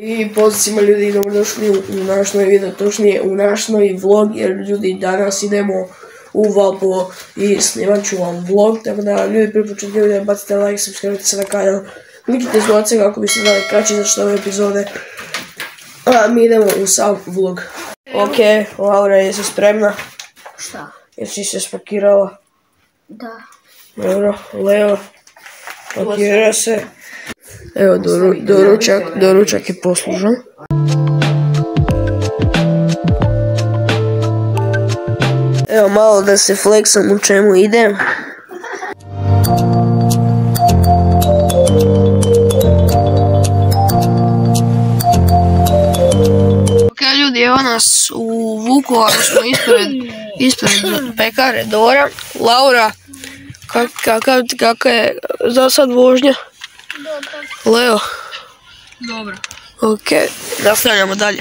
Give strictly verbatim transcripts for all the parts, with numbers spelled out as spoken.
I pozdrav svima ljudi, dobrodošli u naš novi video, točnije u naš novi vlog, jer ljudi danas idemo u Valpovo i snimat ću vam vlog, tako da ljudi prvi početak video bacite like, subscribe se na kanal, klikite zvonce kako biste znali kad će izaći nove epizode, a mi idemo u sam vlog. Ok, Laura, jesi spremna? Šta? Jesi se spakirala? Da. Dobro, Leo, pakira se. Evo, doručak, doručak je poslužan. Evo, malo da se fleksam u čemu idem. Ok, ljudi, evo nas u Vukovaru, smo ispred, ispred pekare Dora. Laura, kakva je za sad vožnja? Dobro. Leo? Dobro. Ok, nastavljamo dalje.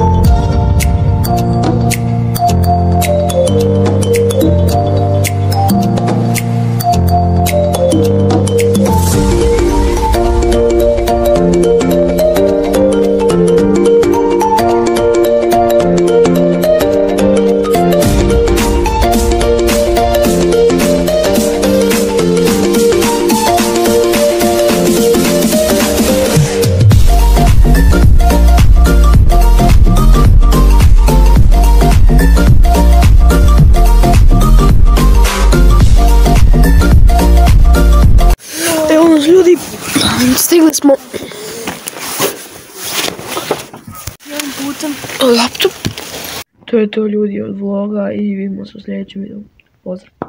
Ljudi, stigli smo jednim putem laptop. To je to ljudi od vloga i vidimo se u sljedećem videu. Pozdrav.